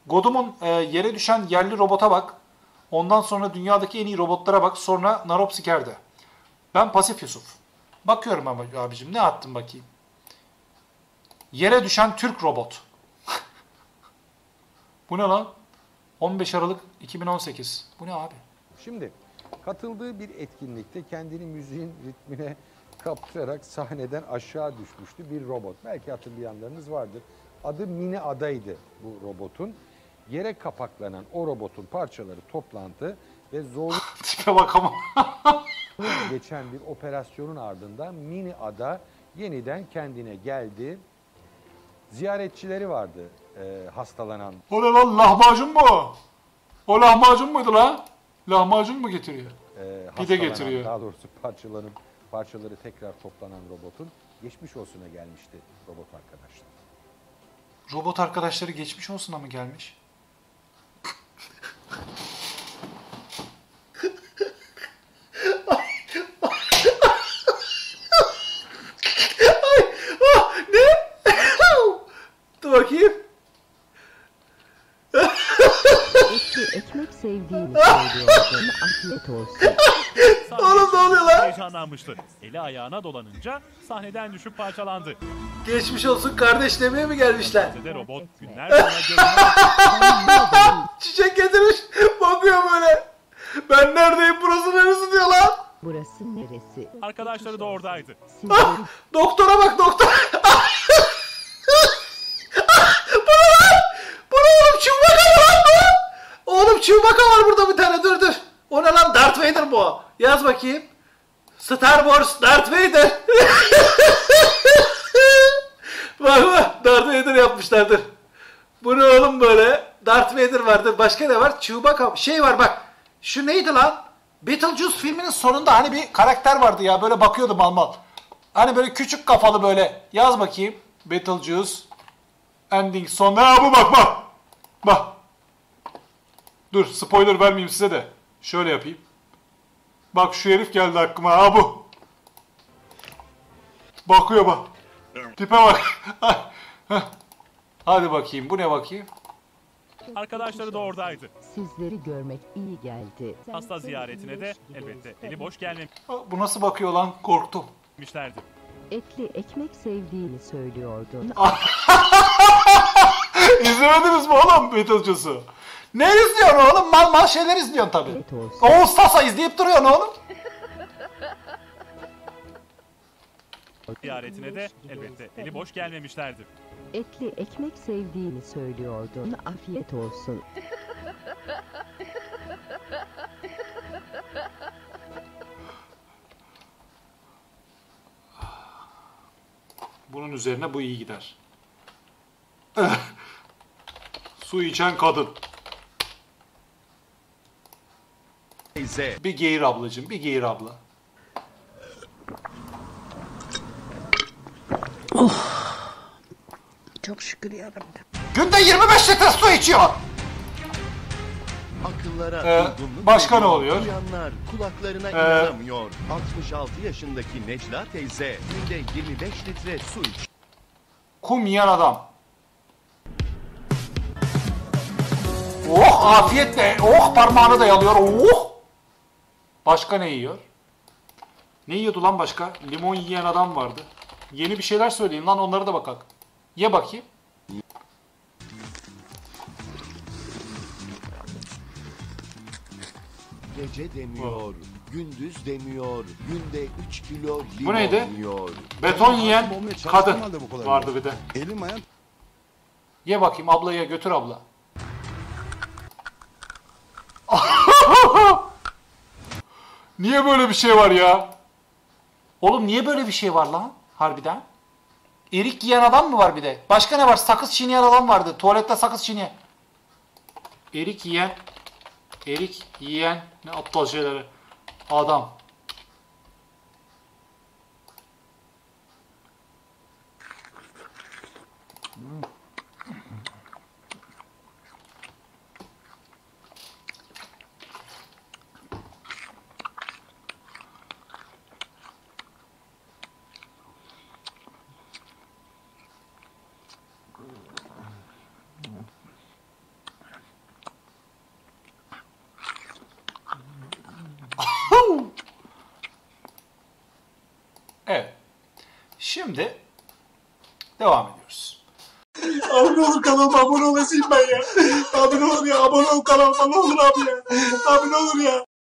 Godum'un yere düşen yerli robota bak. Ondan sonra dünyadaki en iyi robotlara bak. Sonra Naropsiker'de. Ben Pasif Yusuf. Bakıyorum ama abicim ne attım bakayım. Yere düşen Türk robot. Bu ne lan? 15 Aralık 2018. Bu ne abi? Şimdi katıldığı bir etkinlikte kendini müziğin ritmine kaptırarak sahneden aşağı düşmüştü bir robot. Belki hatırlayanlarınız vardır. Adı Mini Ada'ydı bu robotun. Yere kapaklanan o robotun parçaları toplandı ve zorlu Tipe bak ama. geçen bir operasyonun ardından Mini Ada yeniden kendine geldi. Ziyaretçileri vardı hastalanan. O ne lan, lahmacun mu? O lahmacun muydu lan? Lahmacun mu getiriyor? Pide getiriyor. Daha doğrusu parçaları tekrar toplanan robotun geçmiş olsuna gelmişti robot arkadaşlar. Robot arkadaşları geçmiş olsuna mı gelmiş? Dur bakayım. Etli ekmek sevdiğini söylüyordun. Afiyet olsun. Oğlum ne oluyor lan? Heyecanlanmıştı. Eli ayağına dolanınca sahneden düşüp parçalandı. Geçmiş olsun kardeş demeye mi gelmişler? Sede robot günler sonra görünen Çiçek getirmiş. Bakıyor böyle. Ben neredeyim, burası neresi diyor lan. Burası neresi? arkadaşları da oradaydı. Sizleri Doktora bak, doktor. Bu ne oğlum, Chewbacca var lan bu. Oğlum Chewbacca var burada bir tane, dur. O ne lan, Darth Vader bu. Yaz bakayım. Star Wars Darth Vader. Bak Darth Vader yapmışlardır. Bu ne oğlum böyle? Darth Vader vardır. Başka ne var? Chewbacca. Şey var bak. Şu neydi lan? Beetlejuice filminin sonunda hani bir karakter vardı ya. Böyle bakıyordu mal. Hani böyle küçük kafalı böyle. Yaz bakayım. Beetlejuice. Ending son. Ha bu bak. Bak. Dur spoiler vermeyeyim size de. Şöyle yapayım. Bak şu herif geldi aklıma. Ha bu. Bakıyor bak. Tipe bak. Hadi bakayım. Bu ne bakayım? Arkadaşları da oradaydı. sizleri görmek iyi geldi. Hasta ziyaretine de elbette eli boş Bu nasıl bakıyor lan? Korktum. gelmemişlerdi. Etli ekmek sevdiğini söylüyordun. İzlemediniz mi oğlum Beetlejuice'u? Ne izliyorsun oğlum? Mal şeyler izliyorsun tabii. Afiyet olsun. Oğuz Sasa izleyip duruyorsun oğlum. Ziyaretine de elbette eli boş gelmemişlerdi. Etli ekmek sevdiğini söylüyordun. Afiyet olsun. Bunun üzerine bu iyi gider. Su içen kadın. Bir geğir ablacığım, bir geğir abla. Çok şükür yarabbim. Günde 25 litre su içiyor. Akıllara durgunluk başka ne veriyor, oluyor? Duyanlar kulaklarına inanamıyor. 66 yaşındaki Necla teyze günde 25 litre su içiyor. Kum yiyen adam. Oh afiyetle. Oh parmağını da yalıyor. Oh. Başka ne yiyor? Ne yiyordu lan başka? Limon yiyen adam vardı. Yeni bir şeyler söyleyin lan, onlara da bakalım. Ye bakayım. Gece demiyor, gündüz demiyor, günde 3 kilo limon Bu neydi? yiyor. Beton yiyen Bombayı kadın çalıştırma halde bu kadar vardı bir de. Elim ayağım Ye bakayım ablaya, götür abla. Niye böyle bir şey var ya? Oğlum niye böyle bir şey var lan? Harbiden. Erik yiyen adam mı var bir de? Başka ne var? Sakız çiğneyen adam vardı. Tuvalette sakız çiğneyen. Erik yiyen ne aptal şeyleri. Adam. Şimdi devam ediyoruz. Abi ne olur kanalıma abone olasın ben ya. Abi ne olur ya abone ol kanalıma ne olur abi ya. Abi ne olur ya.